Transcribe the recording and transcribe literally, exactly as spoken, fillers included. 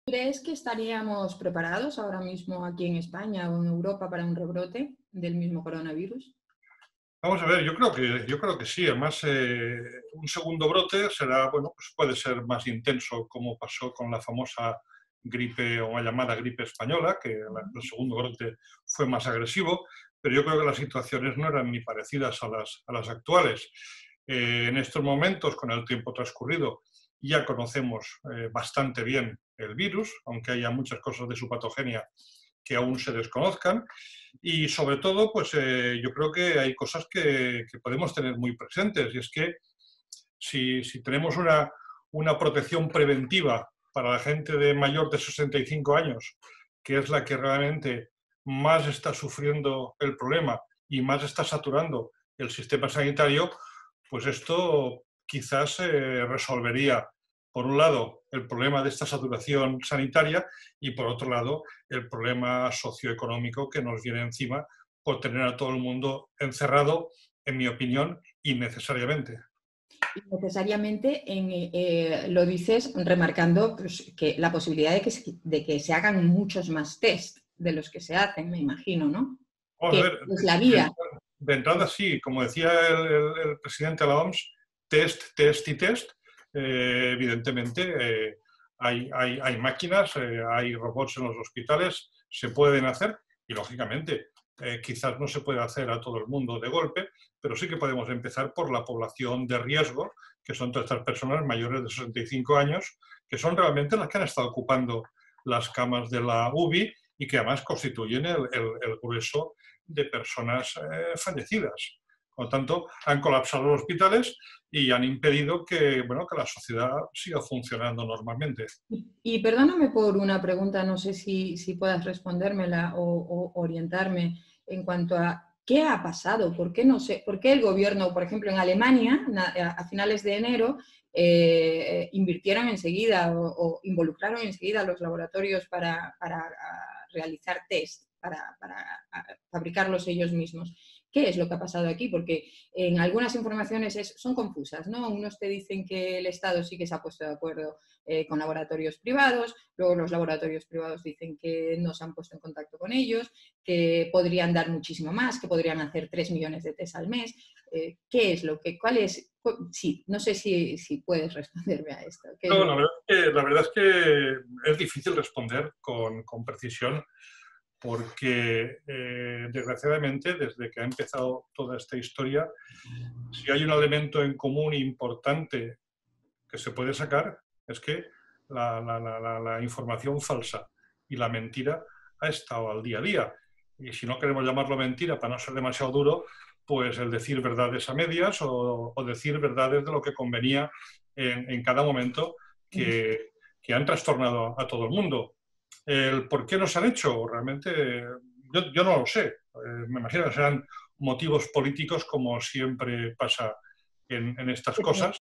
¿Crees que estaríamos preparados ahora mismo aquí en España o en Europa para un rebrote del mismo coronavirus? Vamos a ver, yo creo que, yo creo que sí. Además, eh, un segundo brote será, bueno, pues puede ser más intenso, como pasó con la famosa gripe o la llamada gripe española, que la- el segundo brote fue más agresivo, pero yo creo que las situaciones no eran ni parecidas a las, a las actuales. Eh, en estos momentos, con el tiempo transcurrido, ya conocemos eh, bastante bien el virus, aunque haya muchas cosas de su patogenia que aún se desconozcan. Y sobre todo, pues eh, yo creo que hay cosas que, que podemos tener muy presentes. Y es que si, si tenemos una, una protección preventiva para la gente de mayor de sesenta y cinco años, que es la que realmente más está sufriendo el problema y más está saturando el sistema sanitario, pues esto quizás eh, resolvería, por un lado, el problema de esta saturación sanitaria y, por otro lado, el problema socioeconómico que nos viene encima por tener a todo el mundo encerrado, en mi opinión, innecesariamente. Y necesariamente en, eh, lo dices remarcando pues, que la posibilidad de que, se, de que se hagan muchos más test de los que se hacen, me imagino, ¿no? Vamos a Que ver, es la de, vía. de entrada sí, como decía el, el, el, presidente de la O M S, test, test y test. Eh, evidentemente eh, hay, hay, hay, máquinas, eh, hay robots en los hospitales, se pueden hacer y lógicamente eh, quizás no se puede hacer a todo el mundo de golpe, pero sí que podemos empezar por la población de riesgo, que son todas estas personas mayores de sesenta y cinco años, que son realmente las que han estado ocupando las camas de la U B I y que además constituyen el, el, el grueso de personas eh, fallecidas. Por lo tanto, han colapsado los hospitales y han impedido que, bueno, que la sociedad siga funcionando normalmente. Y, y perdóname por una pregunta, no sé si, si puedas respondérmela o, o orientarme en cuanto a qué ha pasado, por qué, no sé, por qué el gobierno, por ejemplo, en Alemania, a finales de enero, eh, invirtieron enseguida o, o involucraron enseguida a los laboratorios para, para realizar test, para, para fabricarlos ellos mismos. ¿Qué es lo que ha pasado aquí? Porque en algunas informaciones es, son confusas, ¿no? Unos te dicen que el Estado sí que se ha puesto de acuerdo eh, con laboratorios privados, luego los laboratorios privados dicen que no se han puesto en contacto con ellos, que podrían dar muchísimo más, que podrían hacer tres millones de test al mes. Eh, ¿Qué es lo que, cuál es? Sí, no sé si, si puedes responderme a esto. ¿Qué es No, lo la, que... verdad es que, la verdad es que es difícil responder con, con precisión porque, eh, desgraciadamente, desde que ha empezado toda esta historia, si hay un elemento en común importante que se puede sacar, es que la, la, la, la información falsa y la mentira ha estado al día a día. Y si no queremos llamarlo mentira para no ser demasiado duro, pues el decir verdades a medias o, o decir verdades de lo que convenía en, en cada momento que, que han trastornado a, a todo el mundo. El por qué no se han hecho, realmente, yo, yo no lo sé. Eh, me imagino que serán motivos políticos, como siempre pasa en, en estas cosas.